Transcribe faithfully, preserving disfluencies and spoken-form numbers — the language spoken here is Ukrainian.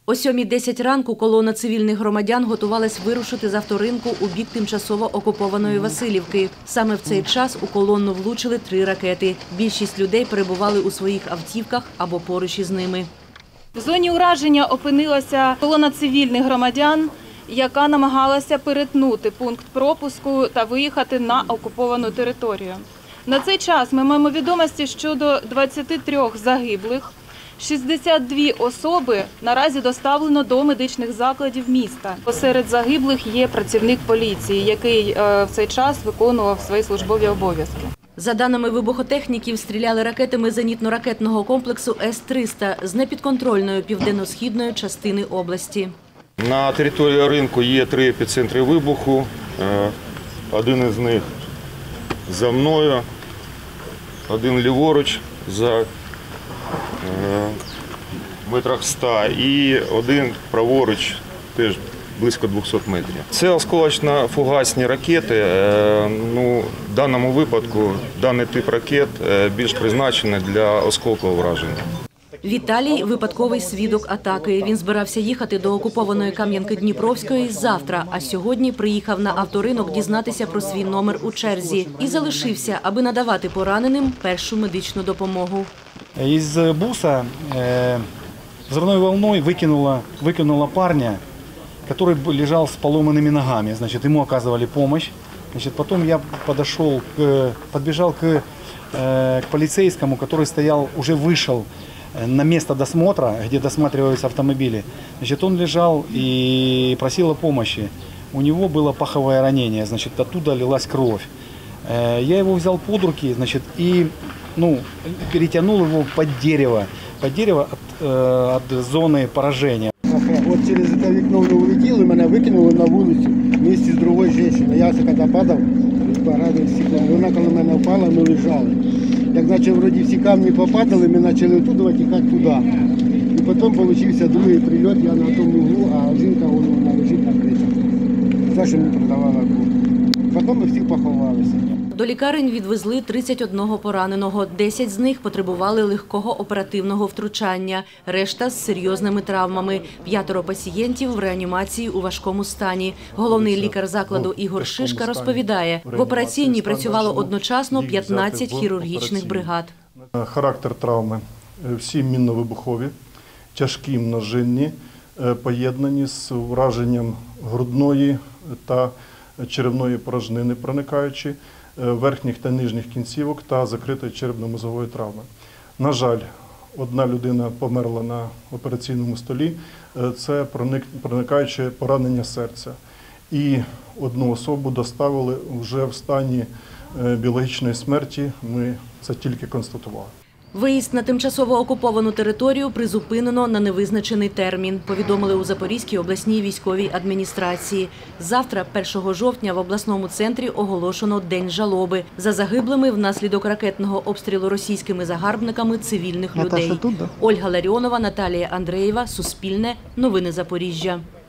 О сьомій десять ранку колона цивільних громадян готувалась вирушити з авторинку у бік тимчасово окупованої Василівки. Саме в цей час у колону влучили три ракети. Більшість людей перебували у своїх автівках або поруч із ними. В зоні ураження опинилася колона цивільних громадян, яка намагалася перетнути пункт пропуску та виїхати на окуповану територію. На цей час ми маємо відомості щодо двадцяти трьох загиблих. шістдесят дві особи наразі доставлено до медичних закладів міста. Посеред загиблих є працівник поліції, який в цей час виконував свої службові обов'язки. За даними вибухотехніків, стріляли ракетами зенітно-ракетного комплексу С триста з непідконтрольної південно-східної частини області. На території ринку є три епіцентри вибуху. Один із них за мною, один ліворуч за метрах ста і один праворуч, теж близько двохсот метрів. Це осколочно-фугасні ракети. Ну, в даному випадку даний тип ракет більш призначений для осколкового враження. Віталій – випадковий свідок атаки. Він збирався їхати до окупованої Кам'янки-Дніпровської завтра, а сьогодні приїхав на авторинок дізнатися про свій номер у черзі і залишився, аби надавати пораненим першу медичну допомогу. Із буса взрывной волной выкинуло, выкинуло парня, который лежал с поломанными ногами. Значит, ему оказывали помощь. Значит, потом я подошел, к, подбежал к, к полицейскому, который стоял, уже вышел на место досмотра, где досматриваются автомобили. Значит, он лежал и просил о помощи. У него было паховое ранение, значит, оттуда лилась кровь. Я его взял под руки, значит, и ну, перетянул его под дерево, под дерево от, э, от зоны поражения. Вот через это окно улетел, и меня выкинуло на улицу вместе с другой женщиной. Я, когда падал, поранил стеклом. Вона, коли мене впала, ми лежали. Як наче вроді всі камні попадали, ми почали туди тікати туди. І потім получився другий прильот, я на тому углу, а жінка вона лежить на кричах. За що мені продавала кров. Потім ми всі поховалися. До лікарень відвезли тридцять одного пораненого. десять з них потребували легкого оперативного втручання, решта з серйозними травмами. П'ятеро пацієнтів в реанімації у важкому стані. Головний лікар закладу Ігор Шишка розповідає, в операційній працювало одночасно п'ятнадцять хірургічних бригад. Характер травми – всі мінно-вибухові, тяжкі множинні, поєднані з враженням грудної та черевної порожнини проникаючи, верхніх та нижніх кінцівок та закритої черепно-мозгової травми. На жаль, одна людина померла на операційному столі, це проникаюче поранення серця. І одну особу доставили вже в стані біологічної смерті, ми це тільки констатували. Виїзд на тимчасово окуповану територію призупинено на невизначений термін, повідомили у Запорізькій обласній військовій адміністрації. Завтра, першого жовтня, в обласному центрі оголошено День жалоби за загиблими внаслідок ракетного обстрілу російськими загарбниками цивільних людей. Ольга Ларіонова, Наталія Андреєва, Суспільне, Новини Запоріжжя.